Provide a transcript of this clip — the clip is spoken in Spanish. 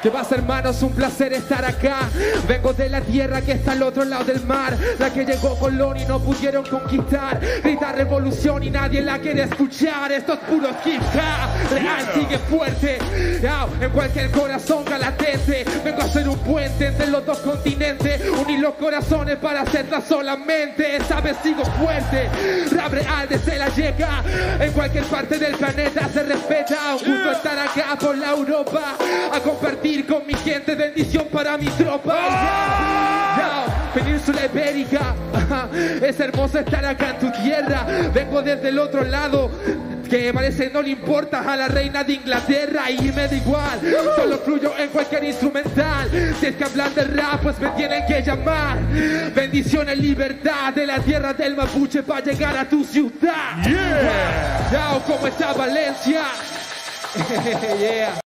¿Qué pasa, hermanos? Un placer estar acá. Vengo de la tierra que está al otro lado del mar, la que llegó Colón y no pudieron conquistar. Grita revolución y nadie la quiere escuchar. Esto es puro hip hop, real, sigue fuerte. En cualquier corazón latente. Vengo a ser un puente entre los dos continentes, unir los corazones para hacerla solamente. Esta vez sigo fuerte, rap real desde la llega. En cualquier parte del planeta se respeta. Un gusto estar acá por la Europa, a compartir con mi gente, bendición para mi tropa. Península Ibérica, es hermoso estar acá en tu tierra. Vengo desde el otro lado, que parece no le importa a la reina de Inglaterra, y me da igual, solo fluyo en cualquier instrumental. Si es que hablan de rap, pues me tienen que llamar. Bendiciones, libertad de la tierra del mapuche para llegar a tu ciudad. ¿Cómo está Valencia? Yeah.